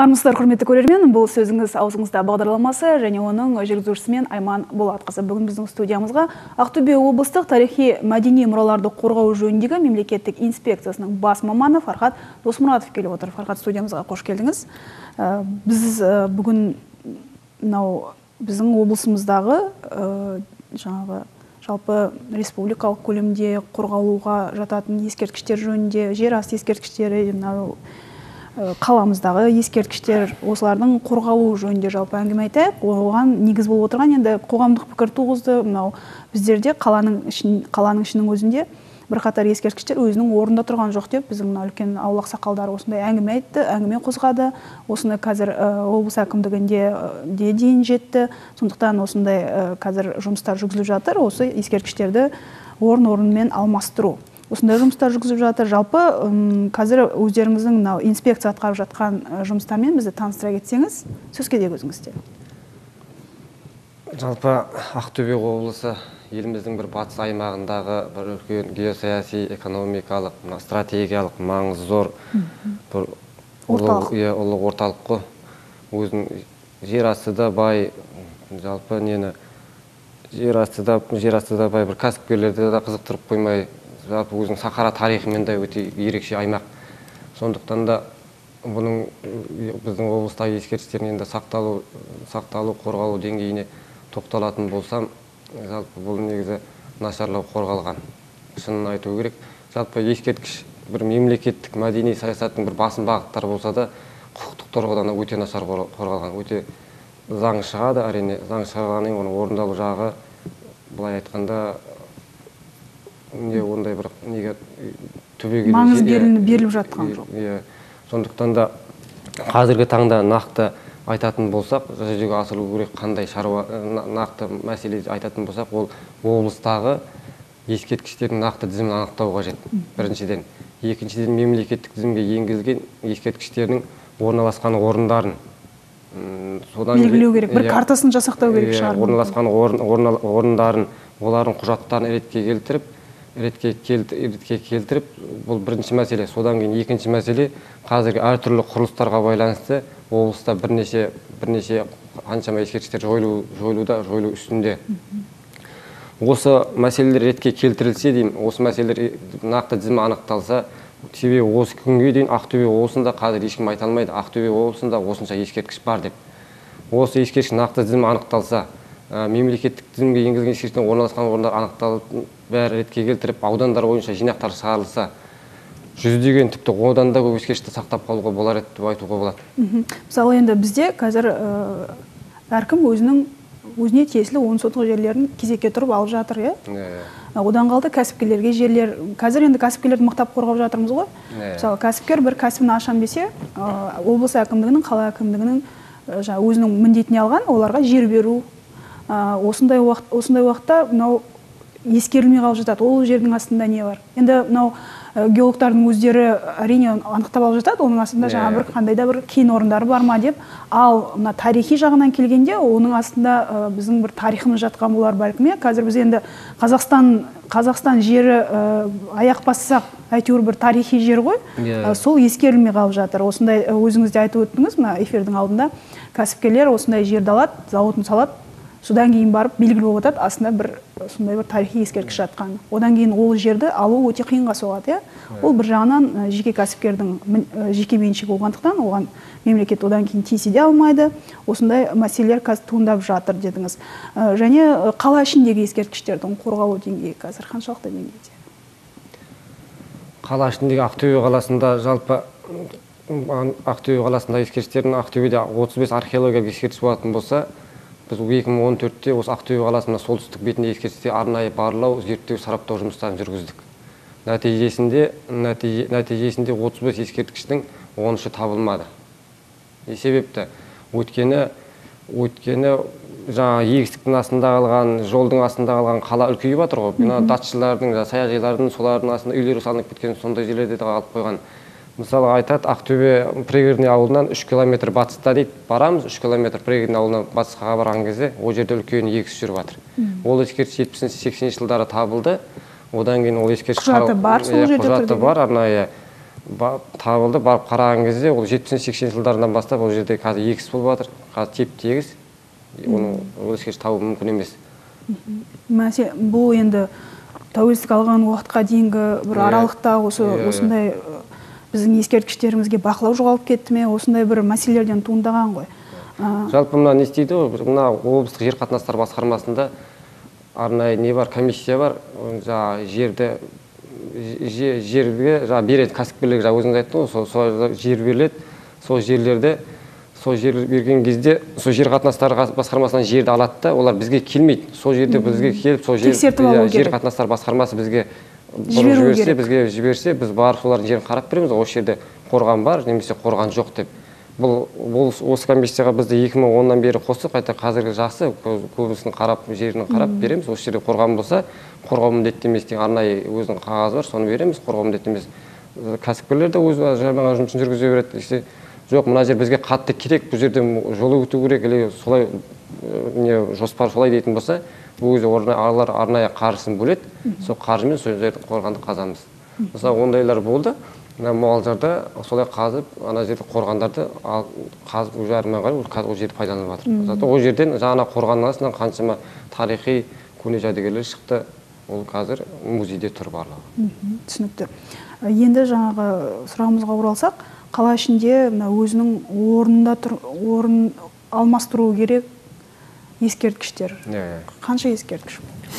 Армысыздар, құрметті көрермен, бұл сөзіңіз аузыңызда бағдарламасы және оның жүргізушісімен Айман Болатқызы. Бүгін біздің студиямызға Ақтөбе облыстық тарихи мәдени мұраларды қорғау жөніндегі мемлекеттік инспекциясының бас маманы Фархат Досмұратов келіп отыр. Фархат, студиямызға қош келдіңіз. Біз бүгін біздің облысымыздағы жалпы республикалық көлемде қорғалуға жататын ескерткіштер жөнінде, жер асты ескерткіштері, қаламыздағы ескерткіштер, осылардың қорғалу жөнінде жалпы әңгіме айтайық. Оған негіз болып отырған енді қоғамдық пікір туғызды. Біздерде қаланың ішінің өзінде бірқатар ескерткіштер өзінің орнында тұрған жоқ деп біздің үлкен ауыл ақсақалдары осындай әңгіме айтты, әңгіме қозғады. Осыны қазір облыс әкімдігінде дейін жетті. Сондықтан осындай қазір жұмыстар жүргізіліп жатыр. Осы ескерткіштерді орын-орнымен алмастыру. Осындай жұмыстар жүргізіп жатыр. Жалпы қазір өздеріңіздің инспекция атқарып жатқан жұмыстармен бізді таныстыра кетсеңіз, сөз кезегі өзіңізде. Жалпы Ақтөбе облысы еліміздің бір батыс аймағындағы бір үлкен геосаяси, экономикалық, стратегиялық маңызы зор бір ұлы орталық қой. Өзінің жер астыда бай, жалпы жер астыда бай бір кәсіпкерлерді де қызықтырып қоймай, жалпы өзінің сахара тарихымен де өте ерекше аймақ. Сондықтан да бұның біздің облыстағы ескерткіштердің енді сақталу, қорғалу деңгейіне тоқталатын болсам, жалпы бұл негізі нашарлау қорғалған. Шынын айту керек. Жалпы ескерткіш бір мемлекеттік мәдени саясаттың бір басым бағыттары болса да, құқықтық тұрғыдан өте нашар қорғалған. Өте заң шығады, әрине, заң шығарғаннан оның орындалу жағы, былай айтқанда, ондай бір түбегейлі маңыз беріліп жатқан жоқ. Сондықтан да қазіргі таңда нақты айтатын болсақ, жүзеге асырылу керек қандай шаруа, нақты мәселе айтатын болсақ, ол облыстағы ескерткіштердің нақты тізімін анықтау қажет. Біріншіден. Екіншіден, мемлекеттік тізімге енгізілген ескерткіштердің орналасқан орындарын белгілеу керек, бір картасын жасақтау керек шығар. Орналасқан орындарын, олардың құжаттарын ретке келтіріп, бұл бірінші мәселе. Содан кейін екінші мәселе, қазіргі әртүрлі құрылыстарға байланысты облыста бірнеше қаншама ескерткіштер жойылу үстінде. Осы мәселелер ретке келтірілсе деймін, осы мәселелер нақты тізімі анықталса, себебі осы күнге дейін Ақтөбе облысында қазір ешкім айта алмайды, Ақтөбе облысында осынша ескерткіш бар деп. Осы ескерткіш нақты тізімі анықталса, мемлекеттік тізімге енгізілген ескерткіштер орналасқан орындар анықталып, бәрі ретке келтіріп, аудандар бойынша жинақтар шығарылса, жүздеген тіпті одан да көп ескерткішті сақтап қалуға болар еді деп айтуға болады. Мысалы, енді бізде қазір әркім өзіне тиесілі 10 сотық жерлерін кезекке тұрып алып жатыр, Одан қалды кәсіпкерлерге жерлер. Қазір енді кәсіпкерлерді мықтап қорғап жатырмыз ғой. Мысалы, кәсіпкер бір кәсібін ашам десе, облыс әкімдігінің, қала әкімдігінің өзінің міндетіне алған, оларға жер беру. Осындай уақытта ескерілмей қалып жатады. Ол жердің астында не бар? Енді геологтардың өздері әрине анықтап алып жатады, оның астында бір қандай да бір кен орындары бар ма деп. Ал тарихи жағынан келгенде, оның астында біздің бір тарихымыз жатқан болар бәлкім. Қазір біз енді Қазақстан жері аяқ бассақ, әйтеуір бір тарихи жер ғой, сол ескерілмей қалып жатыр. Осындай өзіңіз де айтып өттіңіз, эфирдің алдында кәсіпкерлер осындай жерді алады, зауытын салады, содан кейін барып белгілі болып жатады, астында сондай бір тарихи ескерткіш жатқан. Одан кейін ол жерді алу өте қиынға соғады. Ол бір жағынан жеке кәсіпкердің жеке меншігі болғандықтан, оған мемлекет одан кейін тиісе де алмайды. Осындай мәселелер қазір туындап жатыр дедіңіз. Және қала ішіндегі ескерткіштердің қорғалу деңгейі қазір қаншалықты деңгейде? Қала ішіндегі Ақтөбе қаласында жалпы Ақтөбе қаласында ескерткіштердің Ақтөбеде 35 археологиялық ескерткіш болатын болса, біз 2014-те осы Ақтөбе қаласында солтүстік бетінде ескерткіштерге арнайы барлау, зерттеу, сараптау жұмыстарын жүргіздік. Нәтижесінде 35 ескерткіштің 13-і табылмады. Себепті, өйткені егістіктің астында қалған, жолдың астында қалған қала үлкейіп жатыр ғой. Датчылардың, саяжайлардың, солардың астында үйлері салынып кеткен, сондай жерлерде де қалып қойған. Мысалы айтады, Ақтөбе пригородный ауылынан 3 километр батыста дейді, барамыз, 3 километр пригородный ауылынан батысқа барған кезде, ол жерде үлкен егіс жүріп жатыр. Ол ескерткіш 70-80 жылдары табылды. Одан кейін ол ескерткіш құжаты бар, сол жерде құжаты бар, арнайы табылды. Барып қараған кезде ол 70-80 жылдардан бастап ол жерде қазір егіс болып жатыр. Қазір теп егіс. Оның ол ескерткіш табу мүмкін емес. Бұл енді тәуелсіздік алған уақытқа дейінгі бір аралықта осындай біздің ескерткіштерімізге бақылау жоғалып кетті ме, осындай бір мәселелерден туындаған ғой. Жалпы мына не істейді, мына облыстық жер қатынастар басқармасында арнайы не бар, комиссия бар. Жерге береді кәсіпкерлерге, өзіңіз айттыңыз ғой, сол жер беріледі. Сол жерлерде, сол жер берген кезде, сол жер қатынастар басқармасынан жерді алады да, олар бізге келмейді. Сол жерде бізге келіп, сол жер қатынастар басқармасы бізге жіберсе, біз барып солардың жерін қарап береміз. Осы жерде қорған бар, немесе қорған жоқ деп. Бұл осы комиссияға бізді 2010-нан бері қосып, қайта қазіргі жақсы көбісін қарап, жерін қарап береміз. Осы жерде қорған болса, қорғау міндетті емес деген арнайы өзінің қағазы бар, соны береміз. Қорғау міндетті емес. Кәсіпкерлер де өз жаңағы жұмысын жүргізе береді. Жоқ, мына жер бізге қатты керек, бұл жерде жолы өту керек, или солай жоспар солай дейтін болса, бұл кезде арнайы қаржысын бөледі. Сол қаржымен сол жерді қорғанды қазамыз. Мысалы, ондайлар болды. Мұғалжарда солай қазып, ана жерде қорғандарды қазып жарымай қарай, ол жерді пайдаланып жатыр. Зато ол жерден жаңа қорғанның астынан қаншама тарихи көне жәдігерлер шықты. Ол қазір музейде тұр барлығы. Түсінікті. Енді жаңағы сұрағымызға оралсақ, қала ішінде өзінің орнын алмастыру керек ескерткіштер. Қанша ескерткіш?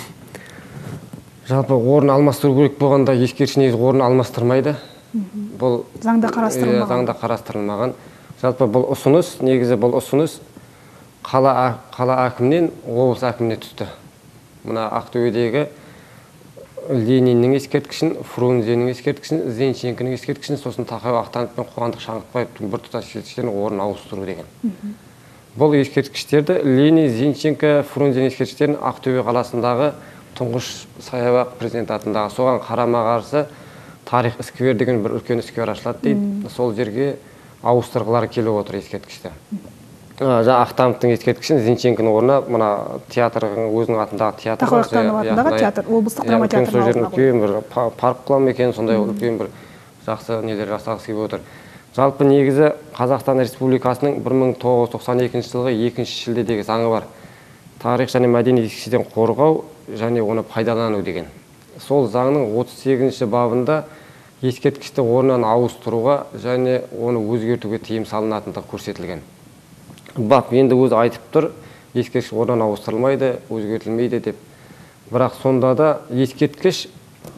Жалпы орын алмастыру керек болғанда ескерткіш негізі орын алмастырмайды. Бұл заңда қарастырылмаған. Заңда қарастырылмаған. Жалпы бұл ұсыныс, негізі бұл ұсыныс қала әкімінен облыс әкіміне түсті. Мына Ақтөбедегі Лениннің ескерткішін, Фрунзенің ескерткішін, Зенченконың ескерткішін, сосын Тақау Ақтанов пен Қуандық Шаңғытбаев біртұтас ескерткіштердің орнын ауыстыру деген. Бұл ескерткіштерді Ленин, Зенченко, Фрунзен ескерткіштерін Ақтөбе қаласындағы тұңғыш саябақ президент атындағы соған қарама-қарсы тарих сквер деген бір үлкен сквер ашылады дейді. Сол жерге ауыстырғылары келіп отыр ескерткішті. Ақтановтың ескерткішін Зенченконың орнына мына театрдың өзінің атындағы театр. Тақау Ақтанов атындағы театр, облыстық драма театрының алдына қойды. Үлкен бір парк құлам екен, сондай үлкен бір жақсы нелер жасағысы келіп отыр. Жалпы негізі Қазақстан Республикасының 1992 жылғы 2 шілдедегі заңы бар. Тарих және мәдени ескерткіштерден қорғау және оны пайдалану деген. Сол заңның 38 бабында ескерткішті орнынан ауыстыруға және оны өзгертуге тыйым салынатындығы көрсетілген. Бап енді өзі айтып тұр, ескерткіш орнынан ауыстырылмайды, өзгертілмейді деп. Бірақ сонда да ескерткіш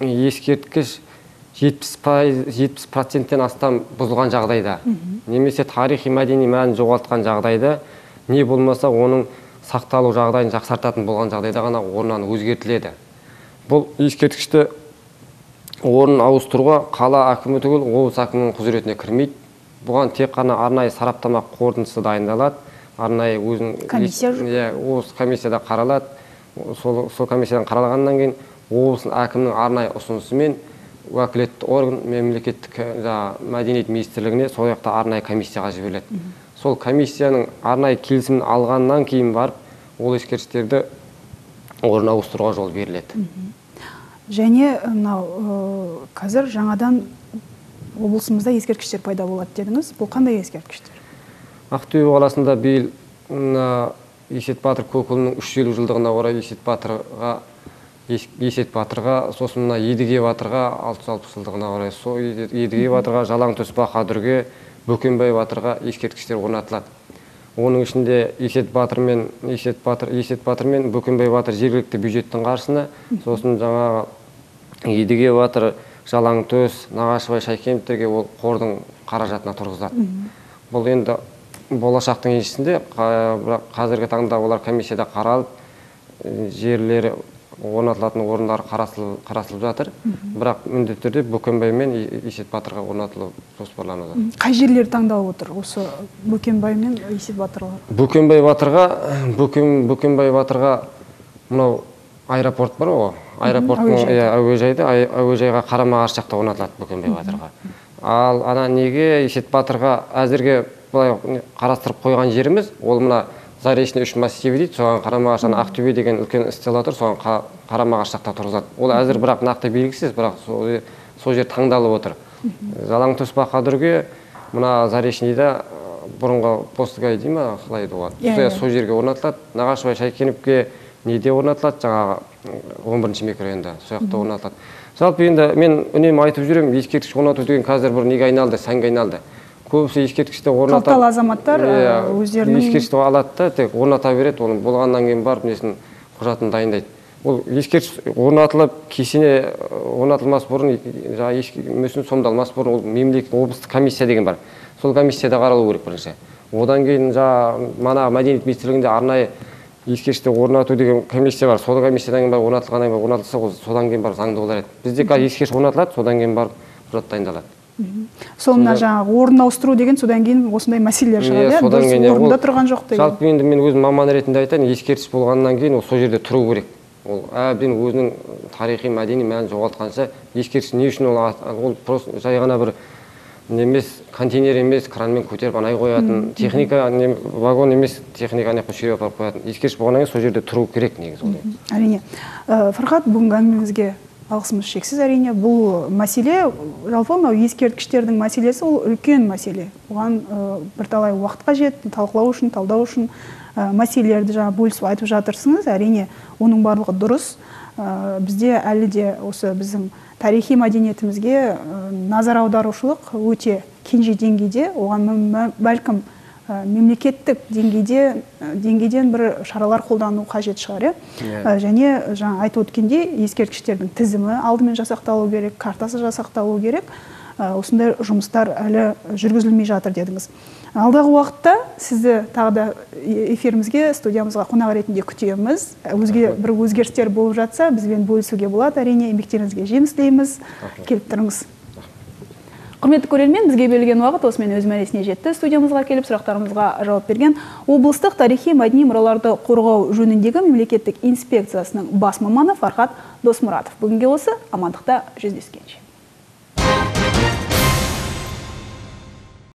70%-тен астам бұзылған жағдайда, немесе тарихи мәдени мәнін жоғалтқан жағдайда, не болмаса оның сақталу жағдайын жақсартатын болған жағдайда ғана орнынан өзгертіледі. Бұл ескерткішті орнын ауыстыруға қала әкімі түгіл облыс әкімінің құзыретіне кірмейді. Бұған тек қана арнайы сараптама қорытындысы дайындалады. Арнайы өзінің комиссияда қаралады. Сол комиссиядан қаралғаннан кейін облыс әкімінің арнайы ұсынысымен уәкілетті орган мемлекеттік мәдениет министрлігіне сол жақта арнайы комиссияға жіберіледі. Сол комиссияның арнайы келісімін алғаннан кейін барып, ол ескерткіштерді орнына ауыстыруға жол беріледі. Және қазір жаңадан облысымызда ескерткіштер пайда болады дедіңіз. Бұл қандай ескерткіштер? Ақтөбе қаласында биыл Есет Батыр Көкұлының 350 жылдығына орай Есет Батырға, сосын Едіге Батырға 660 жылдығына орай Едіге Батырға, Жалаңтөс Баһадүрге, Бөкенбай Батырға ескерткіштер орнатылады. Оның ішінде Есет Батыр мен Бөкенбай Батыр жергілікті бюджеттің қаржысына, сосын жаңағы Едіге Батыр, Жалаңтөс, Нағашыбай Шайкемовтерге ол қордың қаражатына тұрғызылады. Бұл енді болашақтың еншісінде, қазіргі таңда олар комиссияда қаралып, жерлері орнатылатын орындар қарастырылып жатыр. Бірақ міндетті түрде Бөкенбай мен Есет Батырға орнатылу жоспарлануда. Қай жерлер таңдалып отыр осы Бөкенбай мен Есет Батырлар? Бөкенбай Батырға мынау аэропорт бар ғой, аэропорттың әуежайға қарама-қарсы жақта орнатылады Бөкенбай Батырға. Ал ана неге Есет Батырға әзірге былай қарастырып қойған жеріміз, ол мына Заречный 3 массиві дейді, соған қарама-қарсы Ақтөбе деген үлкен стела тұр, соған қарама-қарсы жақта тұрғызады. Ол әзір бірақ нақты белгісіз, бірақ сол жер таңдалып отыр. Жалаң тоспа қадірге мына Заречныйда бұрынғы Постгай дей ма, қалай еді оған? Сол жерге орнатылады. Нағашыбай Шайкеновке неде орнатылады, жаңағы 11-ші микрорайонда, сол жақта орнатылады. Жалпы енді мен үнемі айтып жүремін, ескерткіш орнату деген қазір бір неге айналды, сәнге айналды. Көбісі ескерткішті орнатады. Қалталы азаматтар өздерінің ескерткішті алады да, тек орната береді, оның болғаннан кейін барып несін құжатын дайындайды. Ол ескерткіш орнатылып, кесене орнатылмас бұрын, мүсін сомдалмас бұрын, ол мемлекеттік облыстық комиссия деген бар. Сол комиссияда қаралу керек бірінші. Одан кейін мана мәдениет министрлігінде арнайы ескерткішті орнату деген комиссия бар. Сол комиссиядан кейін барып орнатылғаннан кейін орнатылса, содан кейін барып заңды болар еді. Бізде қазір ескерткіш орнатылады, содан кейін барып құжат дайындалады. Соңына жаңағы орнын ауыстыру деген содан кейін осындай мәселелер шығады. Дұрыс орында тұрған жоқ деген. Жалпы енді мен өзім маман ретінде айтайын, ескерткіш болғаннан кейін ол сол жерде тұру керек. Ол әбден өзінің тарихи мәдени мәнін жоғалтқанша ескерткіш не үшін ол просто жай ғана бір немес контейнер емес, кранмен көтеріп анай қоятын, техника вагон емес, техника ана көшеге апарып қоятын. Ескерткіш болғаннан кейін сол жерде тұру керек негізі ол. Әрине. Фархат, бүгінгі әңгімеңізге алғысымыз шексіз. Әрине, бұл мәселе, жалпы мынау ескерткіштердің мәселесі ол үлкен мәселе. Оған бірталай уақыт қажет, талқылау үшін, талдау үшін мәселелерді жаңа бөлісіп айтып жатырсыңыз. Әрине, оның барлығы дұрыс. Бізде әлі де осы біздің тарихи мәдениетімізге назар аударушылық өте кенже деңгейде, оған бәлкім мемлекеттік деңгейден бір шаралар қолдану қажет шығар. Және жаңа айтып өткендей, ескерткіштердің тізімі алдымен жасақталу керек, картасы жасақталу керек. Осындай жұмыстар әлі жүргізілмей жатыр дедіңіз. Алдағы уақытта сізді тағы да эфирімізге, студиямызға қонақ ретінде күтеміз. Өзге бір өзгерістер болып жатса, бізбен бөлісуге болады. Әрине, еңбектеріңізге жеміс тілейміз. Келіп тұрыңыз. Құрметті көрермен, бізге берілген уақыт осымен өз мәресіне жетті. Студиямызға келіп сұрақтарымызға жауап берген облыстық тарихи мәдени мұраларды қорғау жөніндегі мемлекеттік инспекциясының бас маманы Фархат Досмұратов. Бүгінге осы, амандықта жүздескенше.